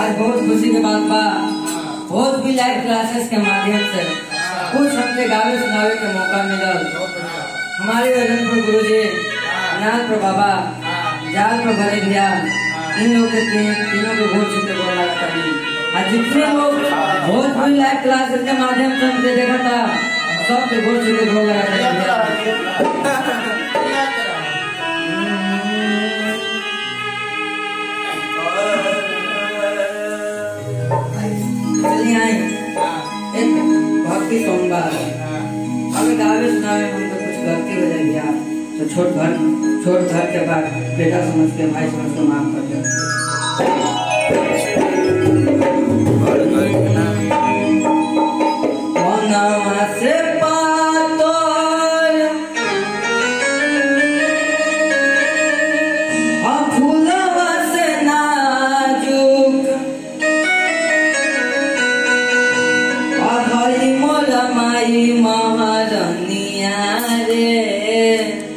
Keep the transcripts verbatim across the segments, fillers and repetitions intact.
आज बहुत खुशी के बात बा, बहुत भी लाइव क्लासेस के माध्यम से कुछ हमसे गावे सुनावे के मौका मिलल। हमारे रजनपुर गुरु जी, अनाथपुर बाबा, जालपुर भरे भैया, इन लोग के तीनों को बहुत छुट्टे बोल लगा कभी। आज जितने लोग बहुत भी लाइव क्लासेस के माध्यम से हमसे देखा था, सबके बहुत छुट्टे बोल लगा कभी। एक भक्ति सॉन्ग हमें गावे सुनावे हमको कुछ गलती हो जाएगी यार, तो छोट घर छोट घर के बाद बेटा समझ के भाई समझ के माफ कर दो। से महारनिया रे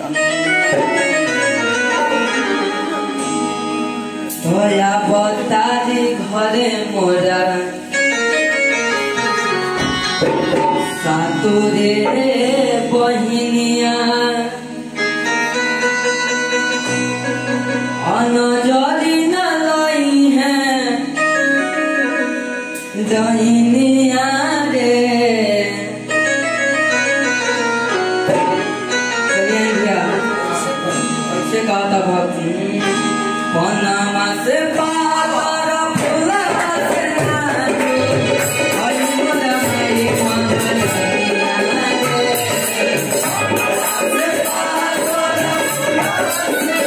तोया बतारी घरे मोरा सातुरे बहिनिया अनजरी न लई है दहिनिया रे। कहा था भक्ति पनमा से पार फूला से नाचो हरि मोरा माई महारनिया रे से पार फूला से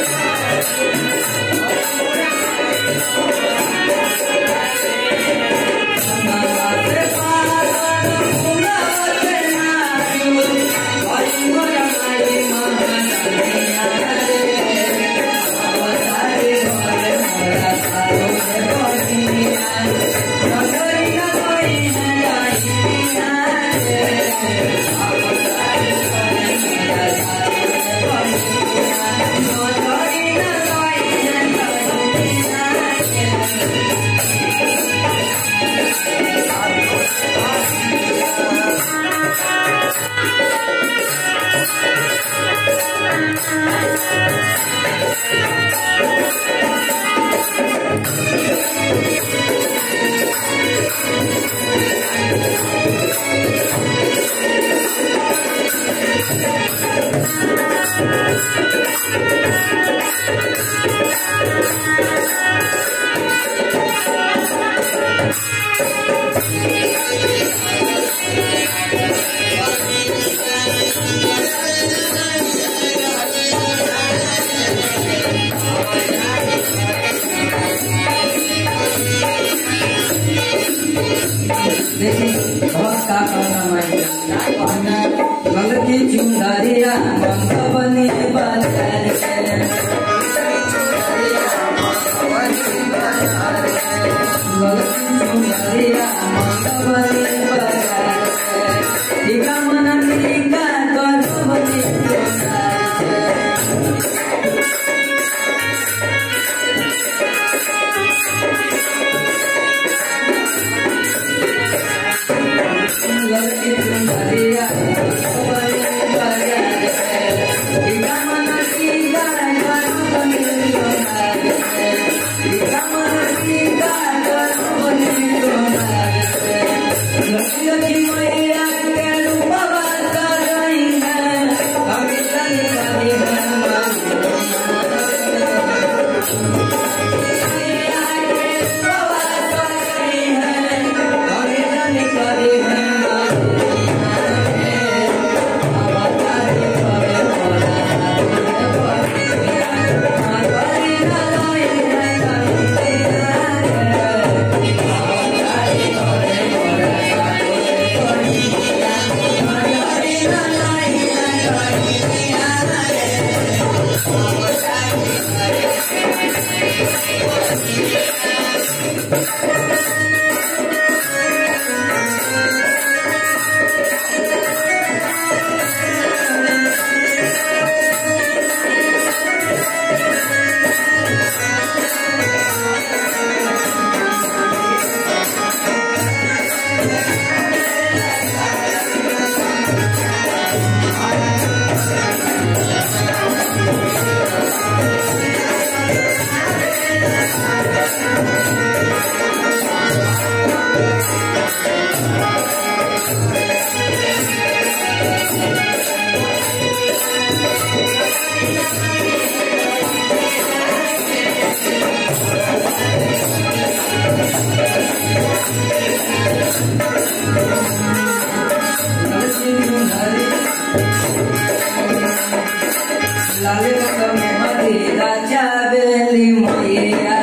पनमा से पार फूला से नाचो हरि मोरा माई महारनिया रे। गलती चुंदरिया बनी बाजार गलती चुंदरिया बनी बाजार टीका मना टीका कर बनी लड़की चुंदरिया बनी बाजार टीका मना में हरी राजा बेली मैया